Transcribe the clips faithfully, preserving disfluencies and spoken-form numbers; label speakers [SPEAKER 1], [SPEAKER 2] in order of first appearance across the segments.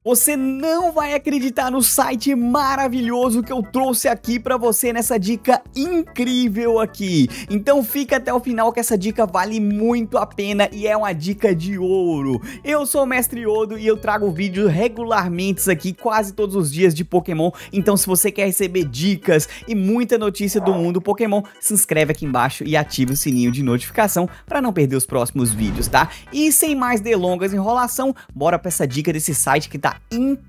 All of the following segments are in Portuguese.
[SPEAKER 1] Você não vai acreditar no site maravilhoso que eu trouxe aqui pra você nessa dica incrível aqui. Então fica até o final que essa dica vale muito a pena e é uma dica de ouro. Eu sou o Mestre Yodo e eu trago vídeos regularmente aqui quase todos os dias de Pokémon. Então se você quer receber dicas e muita notícia do mundo Pokémon, se inscreve aqui embaixo e ative o sininho de notificação pra não perder os próximos vídeos, tá? E sem mais delongas, enrolação, bora pra essa dica desse site que tá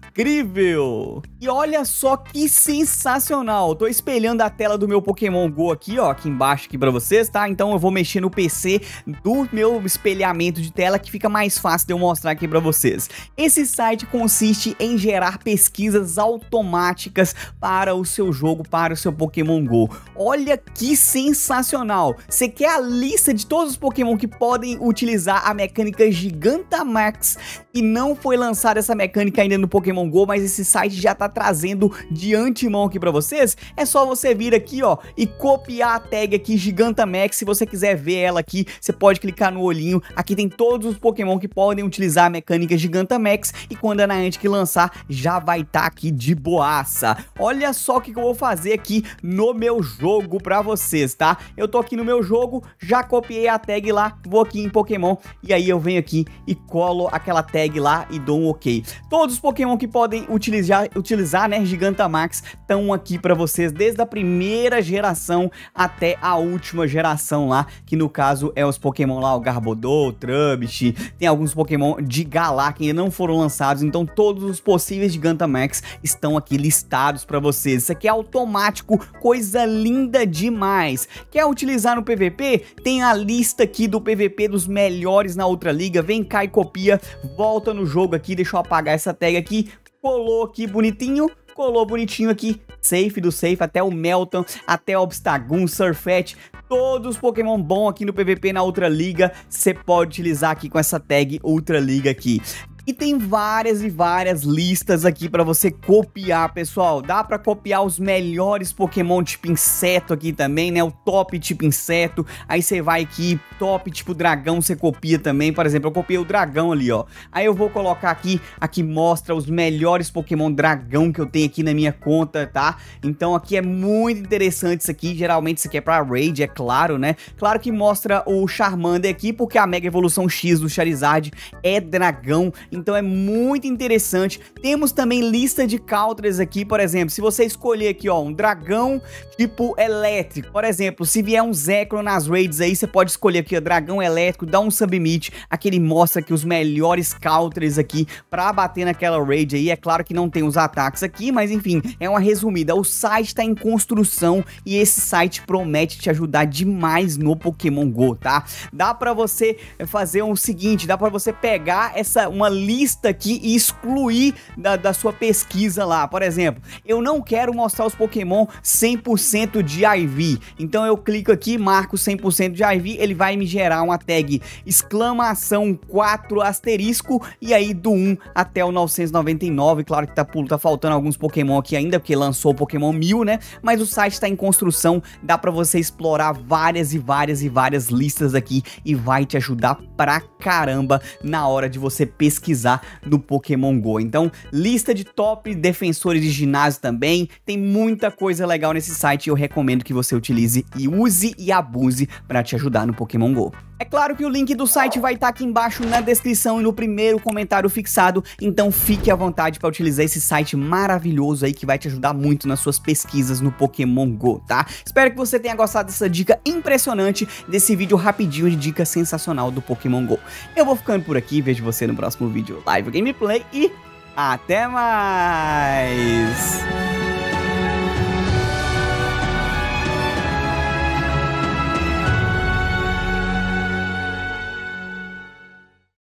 [SPEAKER 1] incrível! E olha só que sensacional! Tô espelhando a tela do meu Pokémon Go aqui, ó, aqui embaixo aqui pra vocês, tá? Então eu vou mexer no P C do meu espelhamento de tela que fica mais fácil de eu mostrar aqui pra vocês. Esse site consiste em gerar pesquisas automáticas para o seu jogo, para o seu Pokémon Go. Olha que sensacional! Você quer a lista de todos os Pokémon que podem utilizar a mecânica Gigantamax e não foi lançada essa mecânica ainda no Pokémon Go, mas esse site já tá trazendo de antemão aqui pra vocês? É só você vir aqui, ó, e copiar a tag aqui Gigantamax. Se você quiser ver ela aqui, você pode clicar no olhinho. Aqui tem todos os Pokémon que podem utilizar a mecânica Gigantamax e quando a Niantic lançar, já vai estar tá aqui de boaça. Olha só o que, que eu vou fazer aqui no meu jogo pra vocês, tá? Eu tô aqui no meu jogo, já copiei a tag lá, vou aqui em Pokémon e aí eu venho aqui e colo aquela tag lá e dou um ok. Todos os Pokémon que podem utilizar, utilizar né, Gigantamax estão aqui pra vocês, desde a primeira geração até a última geração lá, que no caso é os Pokémon lá, o Garbodor, o Trubbish, tem alguns Pokémon de Galar que ainda não foram lançados, então todos os possíveis Gigantamax estão aqui listados pra vocês. Isso aqui é automático, coisa linda demais. Quer utilizar no P V P? Tem a lista aqui do P V P dos melhores na outra liga, vem cá e copia, volta no jogo aqui, deixa eu apagar essa tag aqui, colou aqui bonitinho, colou bonitinho aqui, safe do safe, até o Melton, até o Obstagoon, Surfette, todos os Pokémon bons aqui no P V P na outra liga, você pode utilizar aqui com essa tag Ultra Liga aqui. E tem várias e várias listas aqui pra você copiar, pessoal. Dá pra copiar os melhores Pokémon tipo inseto aqui também, né? O top tipo inseto. Aí você vai aqui, top tipo dragão, você copia também. Por exemplo, eu copiei o dragão ali, ó. Aí eu vou colocar aqui, aqui mostra os melhores Pokémon dragão que eu tenho aqui na minha conta, tá? Então aqui é muito interessante isso aqui. Geralmente isso aqui é pra raid, é claro, né? Claro que mostra o Charmander aqui, porque a Mega Evolução X do Charizard é dragão. Então é muito interessante. Temos também lista de counters aqui, por exemplo, se você escolher aqui, ó, um dragão tipo elétrico, por exemplo, se vier um Zekrom nas raids aí, você pode escolher aqui, ó, dragão elétrico, dá um submit, aqui ele mostra aqui os melhores counters aqui pra bater naquela raid aí. É claro que não tem os ataques aqui, mas enfim, é uma resumida. O site tá em construção e esse site promete te ajudar demais no Pokémon Go, tá? Dá pra você fazer o seguinte, dá pra você pegar essa, uma lista aqui e excluir da, da sua pesquisa lá. Por exemplo, eu não quero mostrar os Pokémon cem por cento de I V, então eu clico aqui, marco cem por cento de I V, ele vai me gerar uma tag exclamação quatro asterisco e aí do um até o novecentos e noventa e nove. Claro que tá, tá faltando alguns Pokémon aqui ainda, porque lançou o Pokémon mil, né? Mas o site tá em construção, dá pra você explorar várias e várias e várias listas aqui e vai te ajudar pra caramba na hora de você pesquisar no Pokémon Go. Então, lista de top defensores de ginásio também, tem muita coisa legal nesse site e eu recomendo que você utilize e use e abuse para te ajudar no Pokémon Go. É claro que o link do site vai estar aqui embaixo na descrição e no primeiro comentário fixado, então fique à vontade para utilizar esse site maravilhoso aí que vai te ajudar muito nas suas pesquisas no Pokémon Go, tá? Espero que você tenha gostado dessa dica impressionante, desse vídeo rapidinho de dica sensacional do Pokémon Go. Eu vou ficando por aqui, vejo você no próximo vídeo live gameplay e até mais!